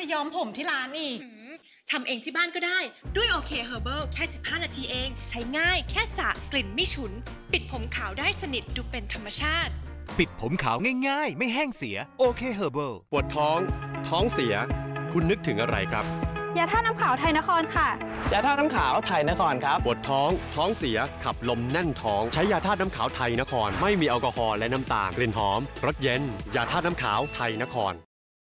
ย้อมผมที่ร้านอีกทำเองที่บ้านก็ได้ด้วยโอเคเฮอร์เบิลแค่15 นาทีเองใช้ง่ายแค่สระกลิ่นไม่ฉุนปิดผมขาวได้สนิทดูเป็นธรรมชาติปิดผมขาวง่ายๆไม่แห้งเสียโอเคเฮอร์เบิลปวดท้องเสียคุณนึกถึงอะไรครับยาท่าน้ำขาวไทยนครค่ะยาท่าน้ำขาวไทยนครครับปวดท้องเสียขับลมแน่นท้องใช้ยาท่าน้ำขาวไทยนครไม่มีแอลกอฮอล์และน้ำตาลกลิ่นหอมรสเย็นยาท่าน้ำขาวไทยนคร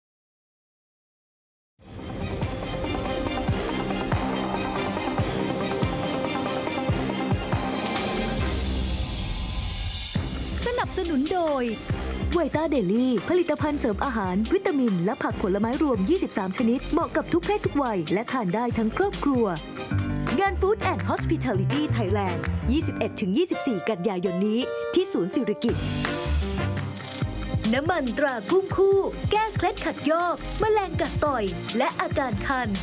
สนับสนุนโดยไวต้าเดลี่ผลิตภัณฑ์เสริมอาหารวิตามินและผักผลไม้รวม23ชนิดเหมาะกับทุกเพศทุกวัยและทานได้ทั้งครอบครัวงาน Food and Hospitality Thailand 21-24 กันยายนนี้ที่ศูนย์สิริกิติ์น้ำมันตรากุ้งคู่แก้เคล็ดขัดยอกแมลงกัดต่อยและอาการคัน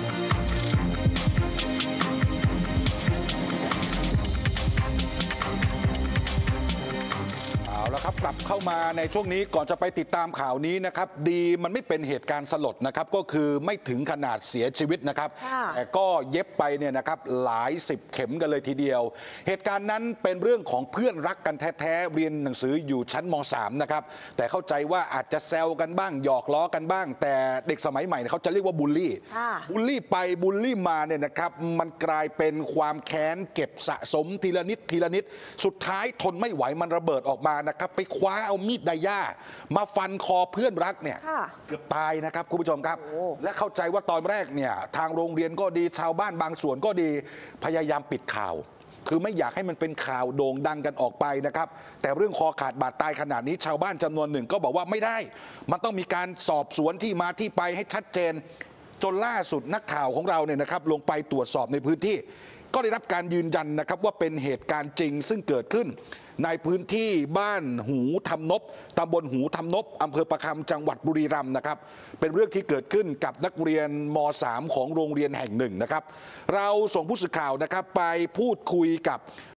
เอาละครับกลับเข้ามาในช่วงนี้ก่อนจะไปติดตามข่าวนี้นะครับดีมันไม่เป็นเหตุการณ์สลดนะครับก็คือไม่ถึงขนาดเสียชีวิตนะครับแต่ก็เย็บไปเนี่ยนะครับหลาย10 เข็มกันเลยทีเดียวเหตุการณ์นั้นเป็นเรื่องของเพื่อนรักกันแท้ๆเรียนหนังสืออยู่ชั้นม.3 นะครับแต่เข้าใจว่าอาจจะแซวกันบ้างหยอกล้อกันบ้างแต่เด็กสมัยใหม่เขาจะเรียกว่าบูลลี่ไปบูลลี่มาเนี่ยนะครับมันกลายเป็นความแค้นเก็บสะสมทีละนิดสุดท้ายทนไม่ไหวมันระเบิดออกมานะครับไปคว้าเอามีดไดย่ามาฟันคอเพื่อนรักเนี่ยเกือบตายนะครับคุณผู้ชมครับและเข้าใจว่าตอนแรกเนี่ยทางโรงเรียนก็ดีชาวบ้านบางส่วนก็ดีพยายามปิดข่าวคือไม่อยากให้มันเป็นข่าวโด่งดังกันออกไปนะครับแต่เรื่องคอขาดบาดตายขนาดนี้ชาวบ้านจำนวนหนึ่งก็บอกว่าไม่ได้มันต้องมีการสอบสวนที่มาที่ไปให้ชัดเจนจนล่าสุดนักข่าวของเราเนี่ยนะครับลงไปตรวจสอบในพื้นที่ก็ได้รับการยืนยันนะครับว่าเป็นเหตุการณ์จริงซึ่งเกิดขึ้นในพื้นที่บ้านหูทำนบตำบลหูทำนบอำเภอประคำจังหวัดบุรีรัมย์นะครับเป็นเรื่องที่เกิดขึ้นกับนักเรียนม.3 ของโรงเรียนแห่งหนึ่งนะครับเราส่งผู้สื่อข่าวนะครับไปพูดคุยกับ